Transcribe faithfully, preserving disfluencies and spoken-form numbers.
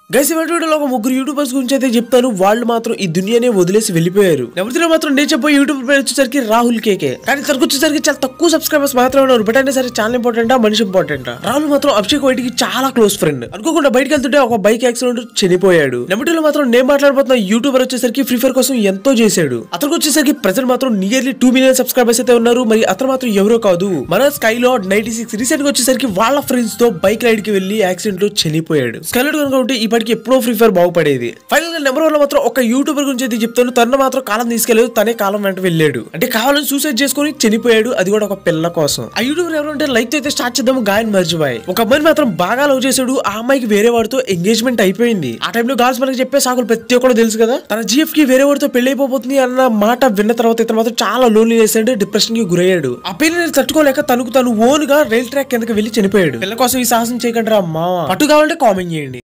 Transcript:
Guys ఈ వీడియోలో ఒక ముగ్గురు యూట్యూబర్స్ గురించి అయితే చెప్తాను. వాళ్ళు మాత్రం ఈ దునియానే వదిలేసి వెళ్ళిపోయారు. నెంబర్ మాత్రం నేను చెప్పే యూట్యూబ్ పేరు వచ్చేసరికి రాహుల్ కేకే. కానీ తనకు వచ్చేసరికి చాలా తక్కువ సబ్స్క్రైబర్స్ మాత్రమే ఉన్నారు. బట్ అయినా సరే ఛానల్ ఇంపార్టెంట్ మనిషి ఇంపార్టెంట్. రాహుల్ మాత్రం అభిషేక్ వైట్కి చాలా క్లోజ్ ఫ్రెండ్. అనుకోకుండా బయటకు వెళ్తుంటే ఒక బైక్ యాక్సిడెంట్ చనిపోయాడు. నెంబర్ లో మాత్రం నేను మాట్లాడబోతున్న యూట్యూబర్ వచ్చేసరికి ఫ్రీ ఫైర్ కోసం ఎంతో చేశాడు. అతనికి వచ్చేసరికి ప్రజెంట్ మాత్రం నియర్లీ టూ మిలియన్ సబ్స్క్రైబర్స్ అయితే ఉన్నారు. మరి అతను మాత్రం ఎవరో కాదు, మన స్కైలార్డ్ నైన్టీ సిక్స్ రీసెంట్ గా వచ్చేసరికి వాళ్ళ ఫ్రెండ్స్ తో బైక్ రైడ్ కి వెళ్లి యాక్సిడెంట్ లో చనిపోయాడు. స్కైలార్డ్ కనుక ఉంటే ఇప్పటికి ఎప్పుడో ఫ్రీ ఫైర్ బాగుపడేది. ఫైనల్ గా నెంబర్ వన్ లో మాత్రం ఒక యూట్యూబర్ గురించి అయితే చెప్తాను. తన మాత్రం కాలం తీసుకెళ్లేదు, తనే కాలం వెంట వెళ్ళాడు. అంటే కావాలని సూసైడ్ చేసుకుని చనిపోయాడు, అది కూడా ఒక పిల్ల కోసం. ఆ యూట్యూబర్ ఎవరంటే లైక్ అయితే స్టార్ట్ చేద్దాము గాయన్ మర్చిపోయి. ఒక అమ్మాయిని మాత్రం బాగా లవ్ చేశాడు. ఆ అమ్మాయికి వేరే వాడితో ఎంగేజ్మెంట్ అయిపోయింది. ఆ టైంలో గాల్స్ మనకి చెప్పే సాకులు ప్రతి ఒక్కరు తెలుసు కదా. తన జిఎఫ్ కి వేరే వాడితో పెళ్లి అయిపోతుంది అన్న మాట విన్న తర్వాత ఇతను మాత్రం చాలా లోన్లీనెస్ అండ్ డిప్రెషన్ కి గురయ్యాడు. ఆ పెళ్లిని తట్టుకోలేక తనకు తను ఓన్ గా రైల్ ట్రాక్ కిందకి వెళ్లి చనిపోయాడు. పిల్ల కోసం ఈ సాహసం చేయకండి రా అమ్మా. పట్టు కావాలంటే కామెంట్ చేయండి.